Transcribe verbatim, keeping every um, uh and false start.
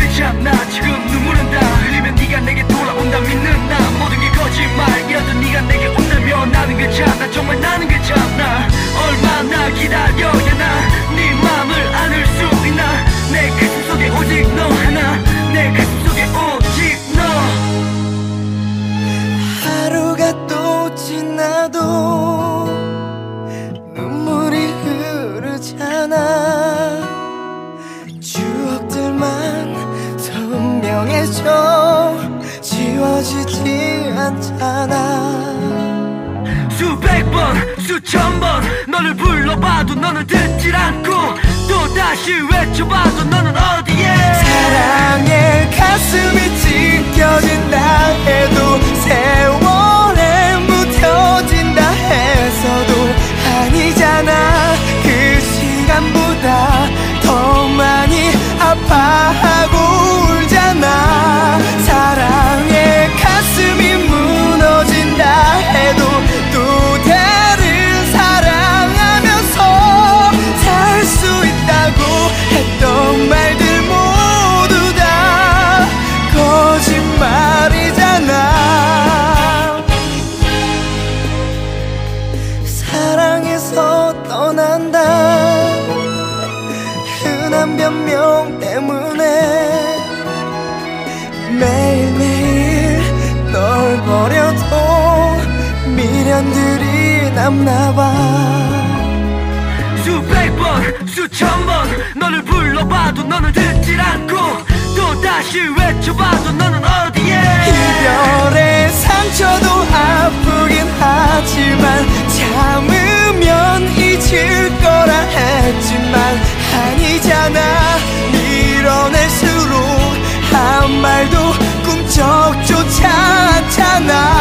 괜찮아 지금 눈물은 다 흘리면 네가 내게 돌아온다 믿는 나 모든 게 거짓말이라도 네가 내게 온다면 나는 괜찮아 정말 나는 괜찮아 얼마나 기다려야 나 네 맘을 안을 수 있나 내 가슴 속에 오직 너 하나 내 가슴 속에 오직 너 하루가 또 지나도 눈물이 흐르잖아 추억들만 선명해져 지워지지 않잖아 수백 번 수천 번 너를 불러봐도 너는 듣질 않고 또다시 외쳐봐도 너는 어디에 사랑의 가슴이 찢겨진다 해도 세월에 묻혀진다 해서도 아니잖아 그 시간보다 더 많이 아파하고 울잖아 사랑의 가슴이 무너진다 해도 또 다른 사랑하면서 살 수 있다고 했던 말들 모두 다 거짓말이잖아 사랑해서 떠난다 흔한 변명 때문에 매일매일 널 버려도 미련들이 남나봐 수백 번 수천 번 너를 불러봐도 너는 듣질 않고 또다시 외쳐봐도 너는 어디에 이별의 상처도 아프긴 하지만 참으면 잊을 거라 했지만 아니잖아 밀어낼수록 한 말도 꿈쩍조차 않잖아